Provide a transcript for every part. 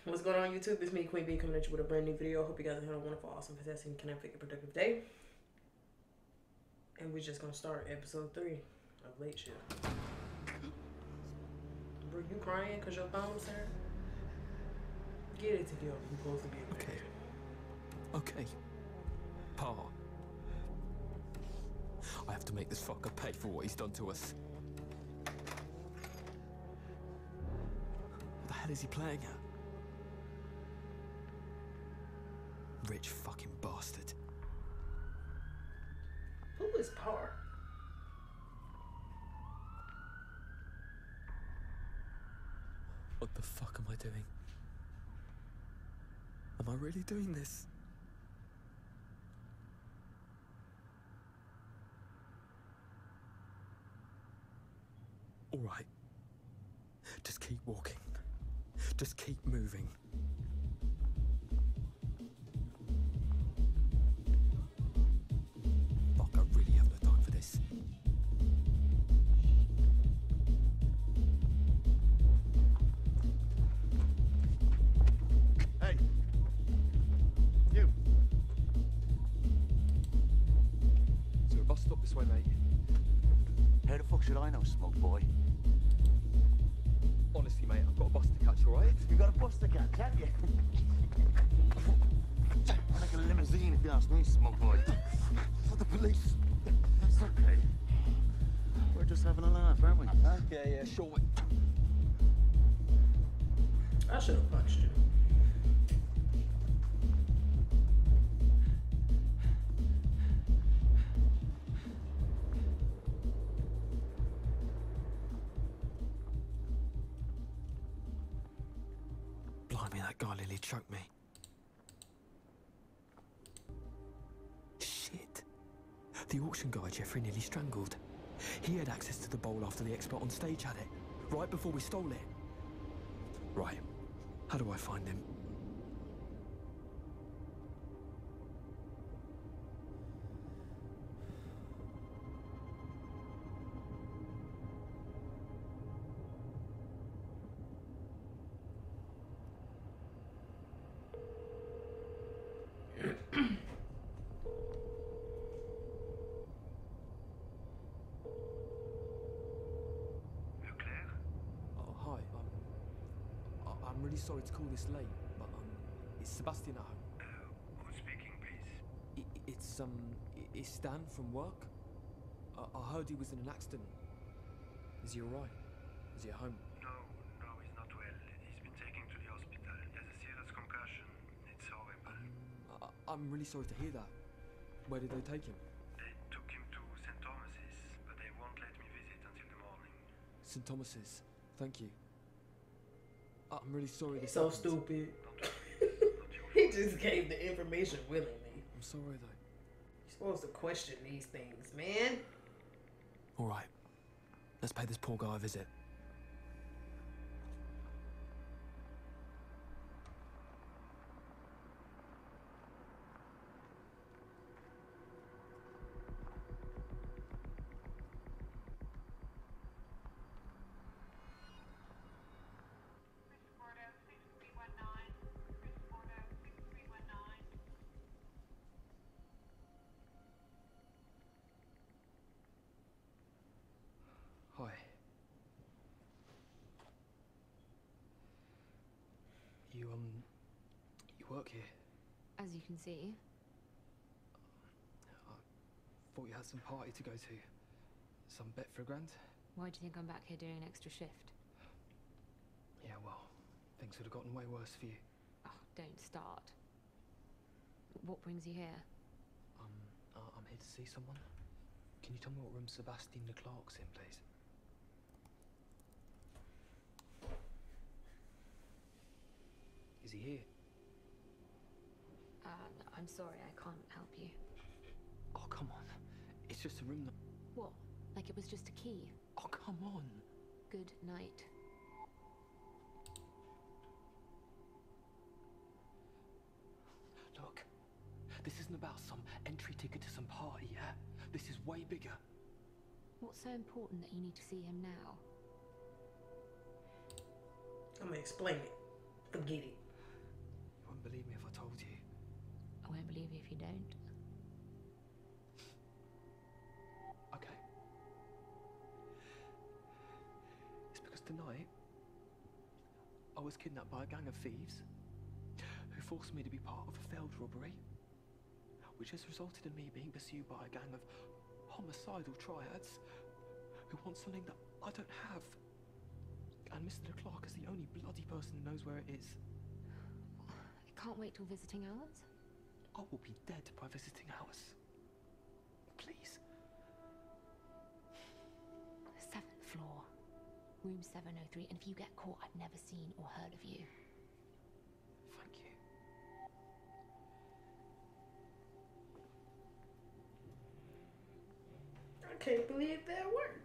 What's going on YouTube? It's me, Queen B, coming at you with a brand new video. Hope you guys are having a wonderful, awesome, fantastic, kinetic, and productive day. And we're just gonna start episode 3 of Late Shift. Bro, you crying because your thumb's hurt? Get it together. You're supposed to be in bed. Okay. Pa. I have to make this fucker pay for what he's done to us. What the hell is he playing at? Rich fucking bastard. Who is Par? What the fuck am I doing? Am I really doing this? All right. Just keep walking. Just keep moving. Fuck, I really have no time for this. Hey! You! Is there a bus stop this way, mate? How the fuck should I know, smoke boy? Honestly, mate, I've got a bus to catch, alright? You got a bus to catch, have you? Like a limousine, if you ask me, smoke boy. For the police. That's okay. We're just having a laugh, aren't we? Huh? Yeah, sure. I should have punched you. Blimey, that guy nearly choked me. Shit. The auction guy Jeffrey nearly strangled. He had access to the bowl after the expert on stage had it, right before we stole it. Right. How do I find him? Oh, hi. I'm really sorry to call this late, but is Sebastian at home? Who's speaking, please? It's Stan from work. I heard he was in an accident. Is he alright? Is he at home? No, he's not well. He's been taken to the hospital. He has a serious concussion. It's horrible. I'm really sorry to hear that. Where did they take him? They took him to St. Thomas's, but they won't let me visit until the morning. St. Thomas's. Thank you. I'm really sorry this So happened. stupid. Not your He just gave the information willingly. I'm sorry though. You're supposed to question these things, man. Alright. Let's pay this poor guy a visit. Porto 6319. Chris Porto 6319. Hi. You work here? As you can see, Thought you had some party to go to. Some bet for $1,000? why do you think I'm back here doing an extra shift? Yeah, well, things would have gotten way worse for you. Oh, don't start. What brings you here? I'm here to see someone. Can you tell me what room Sebastian Leclerc's in, please? Is he here? I'm sorry, I can't help you. Oh, come on. It's just a room that... What? Like it was just a key? Oh, come on. Good night. Look, this isn't about some entry ticket to some party, yeah? This is way bigger. What's so important that you need to see him now? I'm gonna explain it. Forget it. believe me if I told you. I won't believe you if you don't. Okay. It's because tonight I was kidnapped by a gang of thieves who forced me to be part of a failed robbery, which has resulted in me being pursued by a gang of homicidal triads who want something that I don't have. And Mr. Clark is the only bloody person who knows where it is. I can't wait till visiting hours. I will be dead by visiting hours. Please. 7th floor, room 703, and if you get caught, I've never seen or heard of you. Thank you. I can't believe that worked.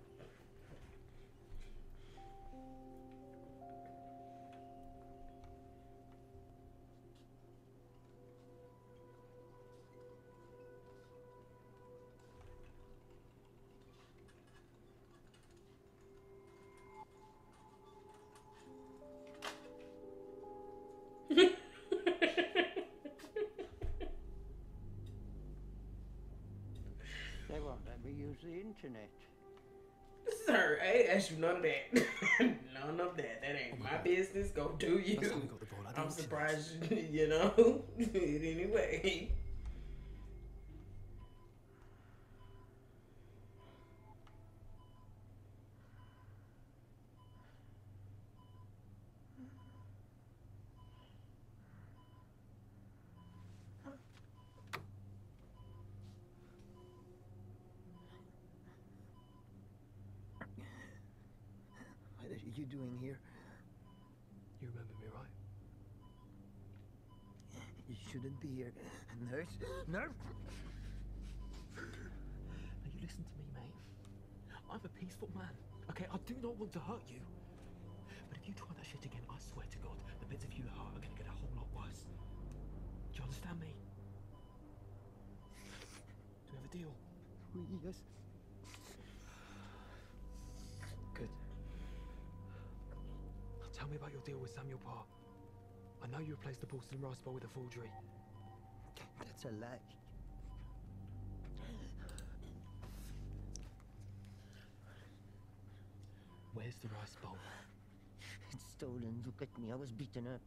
They won't let me use the internet. Sir, I ain't asked you none of that. None of that. That ain't my business. Go do you. That's how we got the ball. I I'm didn't see surprised, you know. Anyway. What are you doing here? You remember me, right? You shouldn't be here. Nurse? Nurse? Now you listen to me, mate. I'm a peaceful man, okay? I do not want to hurt you. But if you try that shit again, I swear to God, the bits of you that hurt are gonna get a whole lot worse. Do you understand me? Do we have a deal? Yes. Good. Tell me about your deal with Samuel Parr. I know you replaced the porcelain rice bowl with a forgery. That's a lie. Where's the rice bowl? It's stolen. Look at me. I was beaten up.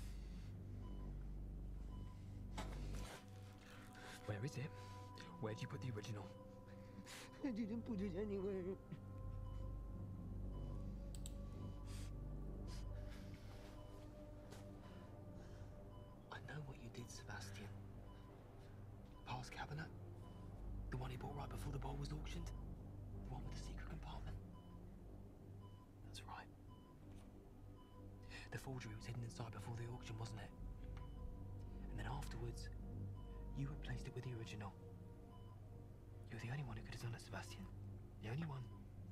Where is it? Where'd you put the original? I didn't put it anywhere. I know what you did, Sebastian. Parr's cabinet? The one he bought right before the bowl was auctioned? The one with the secret compartment? That's right. The forgery was hidden inside before the auction, wasn't it? And then afterwards, you replaced it with the original. You're the only one who could have done it, Sebastian. The only one.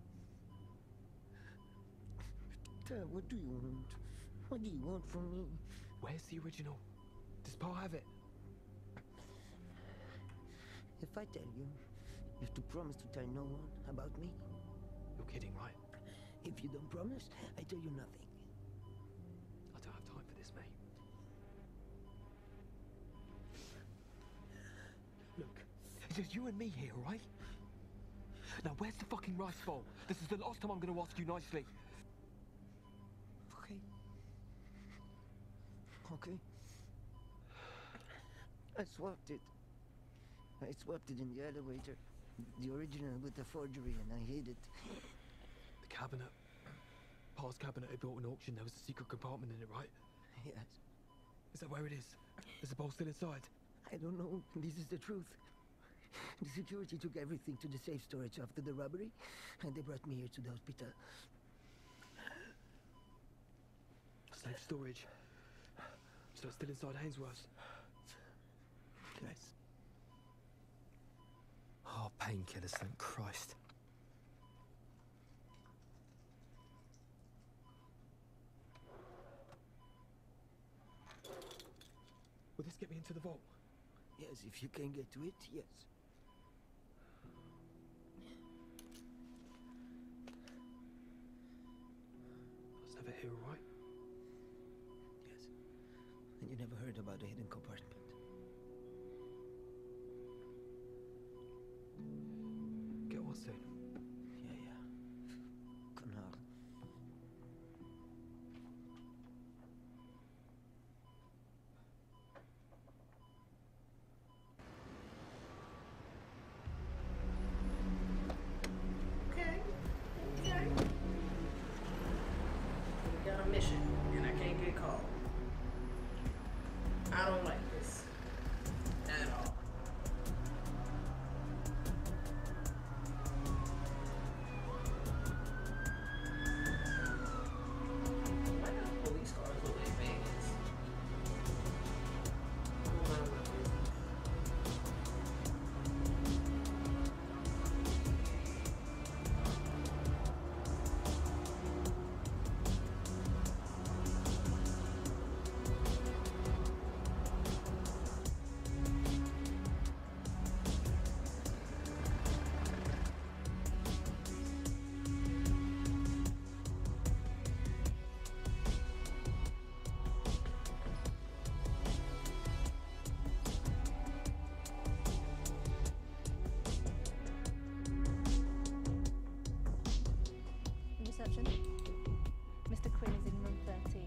Dad, what do you want? What do you want from me? Where's the original? Does Parr have it? If I tell you, you have to promise to tell no one about me. You're kidding, right? If you don't promise, I tell you nothing. I don't have time for this, mate. Look, it's just you and me here, all right? Now, where's the fucking rice bowl? This is the last time I'm going to ask you nicely. Okay. Okay. I swapped it. I swapped it in the elevator. The original with the forgery, and I hid it. The cabinet. Parr's cabinet he built an auction. There was a secret compartment in it, right? Yes. Is that where it is? Is the bowl still inside? I don't know. This is the truth. The security took everything to the safe storage after the robbery, and they brought me here to the hospital. Safe storage. So it's still inside Hainsworth's? Yes. Oh, painkillers, thank Christ. Will this get me into the vault? Yes, if you can get to it, yes. I was never here, all right? Yes. And you never heard about the hidden compartment? Get well soon. Yeah, yeah. Kanal. Okay. Okay. We got a mission, and I can't get caught. I don't like this at all. Why do police cars look like Vegas? Going on with this? Reception. Mr. Quinn is in room 13.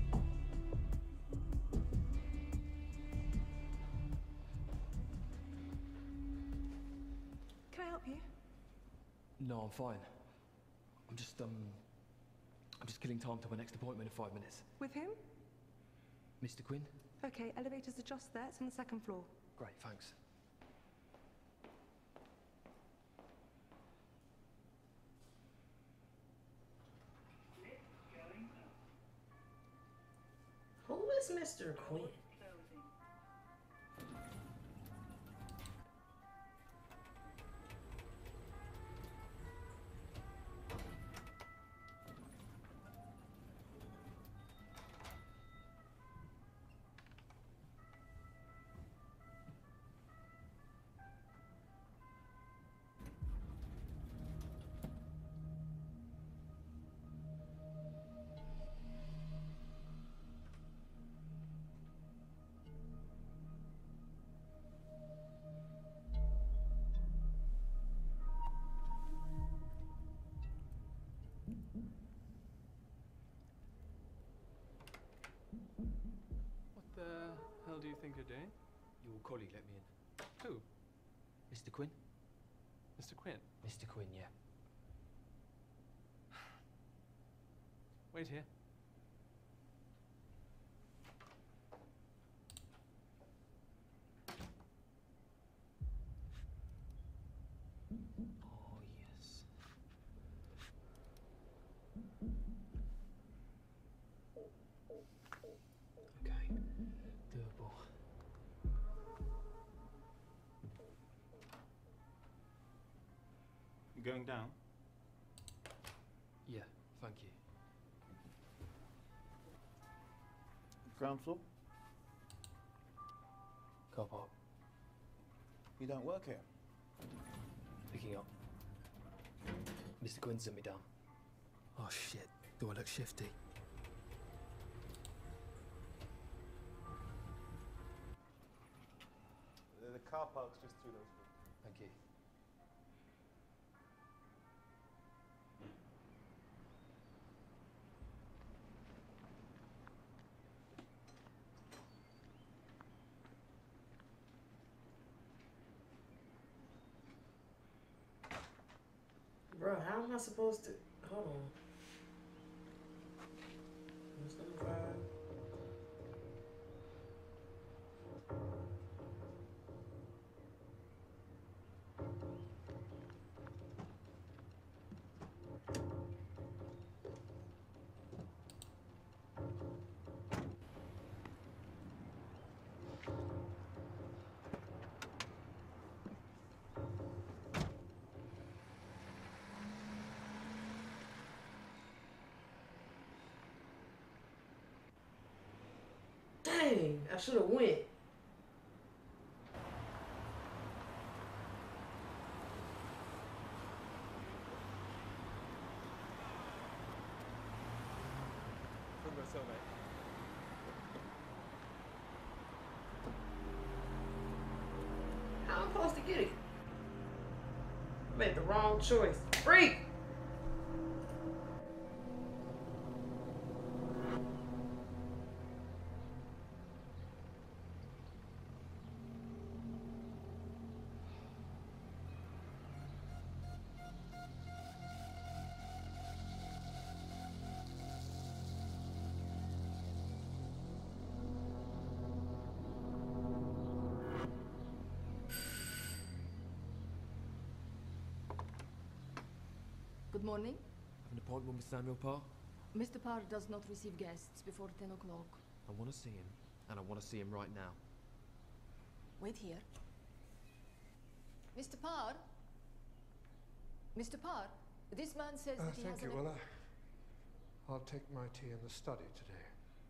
Can I help you? No, I'm fine. I'm just killing time till my next appointment in 5 minutes. With him? Mr. Quinn? Okay, elevator's are just there. It's on the second floor. Great, thanks. Who is Mr. Quinn? What the hell do you think you're doing? Your colleague let me in. Who? Mr. Quinn? Mr. Quinn, Mr. Quinn, yeah. wait here. Oh, yes. Okay, doable. You going down? Yeah, thank you. Ground floor? Car park. You don't work here? Picking up. Mr. Quinn sent me down. Oh shit, do I look shifty? The car park's just through those rooms. Thank you. Bro, how am I supposed to? Hold on. What's number 5? Dang, I should have went. Get it. I made the wrong choice. Freak! Good morning. Have an appointment with Samuel Parr? Mr. Parr does not receive guests before 10 o'clock. I want to see him, and I want to see him right now. Wait here. Mr. Parr? Mr. Parr, this man says that he has Thank you. Well, I'll take my tea in the study today.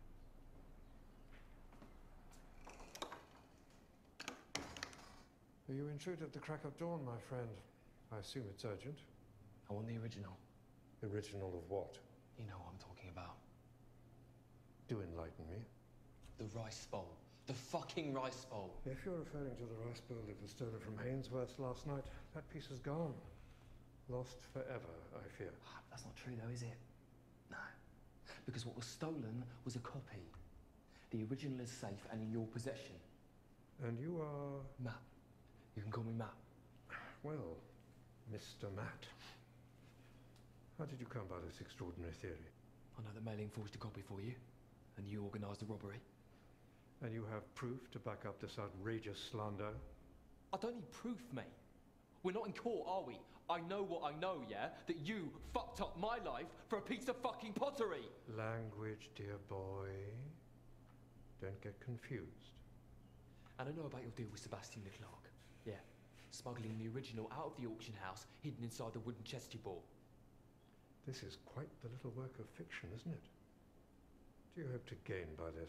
You intrude at the crack of dawn, my friend. I assume it's urgent. I want the original. Original of what? You know what I'm talking about. Do enlighten me. The rice bowl. The fucking rice bowl. If you're referring to the rice bowl that was stolen from Hainsworth last night, that piece is gone. Lost forever, I fear. That's not true though, is it? No. Because what was stolen was a copy. The original is safe and in your possession. And you are... Matt. You can call me Matt. Well, Mr. Matt. How did you come by this extraordinary theory? I know that Mailing forged a copy for you, and you organised the robbery. And you have proof to back up this outrageous slander? I don't need proof, mate. We're not in court, are we? I know what I know, yeah? That you fucked up my life for a piece of fucking pottery! Language, dear boy. Don't get confused. And I know about your deal with Sebastian Leclerc. Yeah. Smuggling the original out of the auction house, hidden inside the wooden chest you bought. This is quite the little work of fiction, isn't it? Do you hope to gain by this?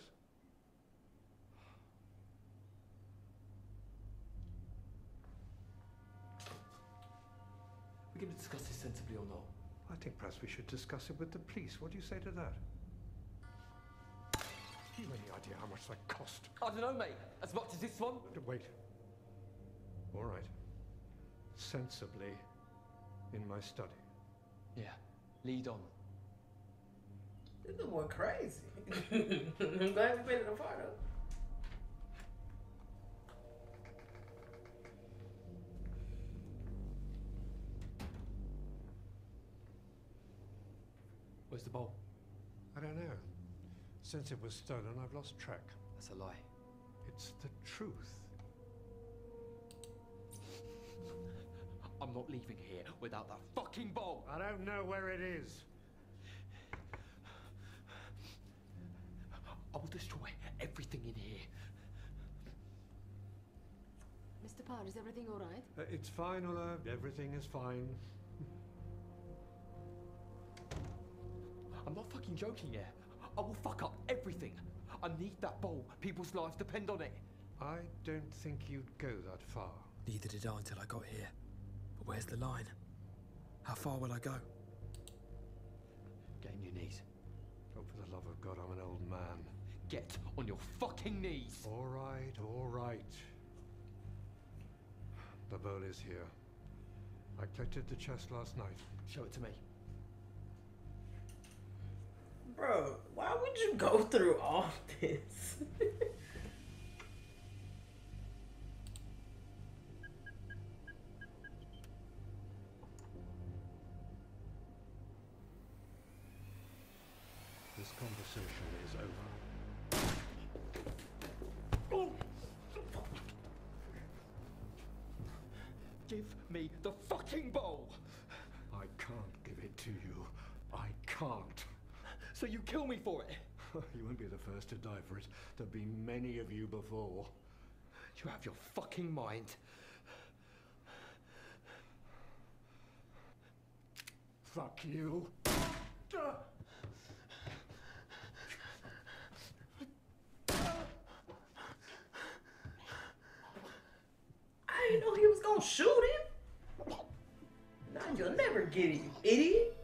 We're going to discuss this sensibly or not? I think perhaps we should discuss it with the police. What do you say to that? Have you any idea how much that cost? I don't know, mate. As much as this one? Wait. All right. Sensibly in my study. Yeah. Lead on. This is more crazy. I'm glad we made it a part of. Where's the bowl? I don't know. Since it was stolen, I've lost track. That's a lie. It's the truth. I'm not leaving here without that fucking bowl! I don't know where it is. I will destroy everything in here. Mr. Parr, is everything all right? It's fine, Ola. Everything is fine. I'm not fucking joking here. I will fuck up everything. I need that bowl. People's lives depend on it. I don't think you'd go that far. Neither did I until I got here. But where's the line? How far will I go? Get on your knees. Oh, for the love of God, I'm an old man. Get on your fucking knees! All right, all right. The bowl is here. I collected the chest last night. Show it to me. Bro, why would you go through all this? This conversation is over. Give me the fucking bowl! I can't give it to you. I can't. So you kill me for it? You won't be the first to die for it. There've been many of you before. You have your fucking mind. Fuck you. I didn't know he was gonna shoot him. Now you'll never get it, you idiot.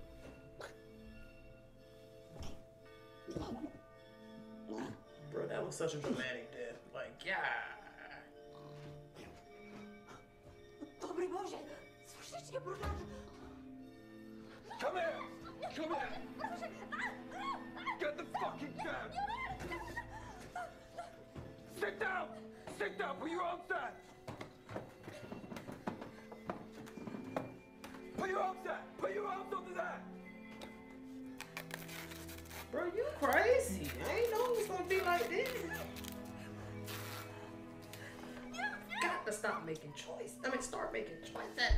Bro, that was such a dramatic death. Like, yeah. Come here! Come here! Get the fucking cab! Sit down! Sit down! Put your arms down! Put your arms down! Put your arms under that! Bro, you crazy. I ain't know it was gonna be like this. Got to stop making choices. I mean, start making choices.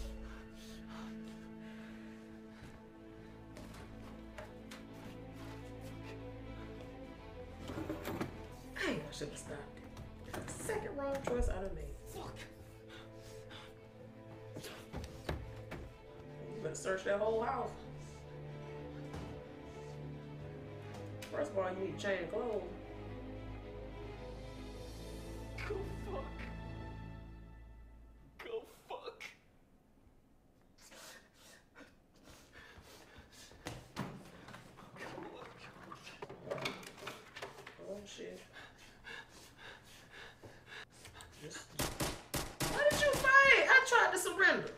Dang, I should have stopped it. That's the second wrong choice I done made. Fuck. You better search that whole house. First of all, you need to change clothes. Go fuck. Go fuck. Oh shit. Why did you fight? I tried to surrender.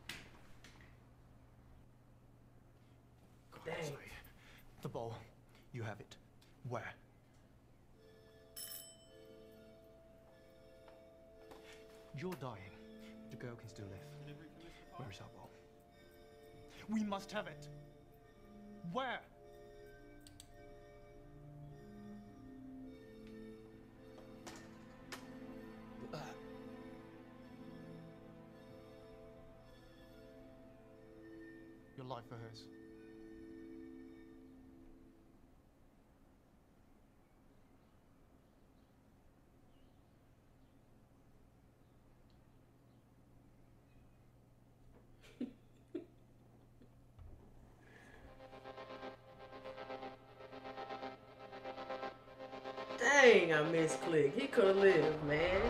Dang. The ball. You have it. Where? You're dying. The girl can still live. Where is our ball? We must have it. Where? Your life for hers. Dang, I misclicked. He could have lived, man.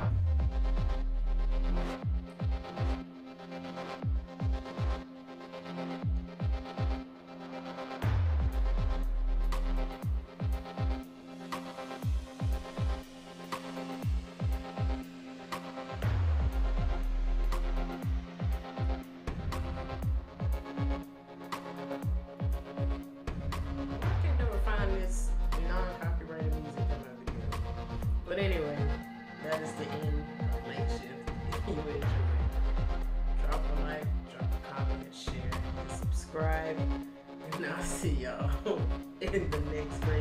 I can never find this non-copyrighted music in my video. But anyway, that is the end of Late Shift. If you enjoyed, drop a like, drop a comment, share, and subscribe. And I'll see y'all in the next video.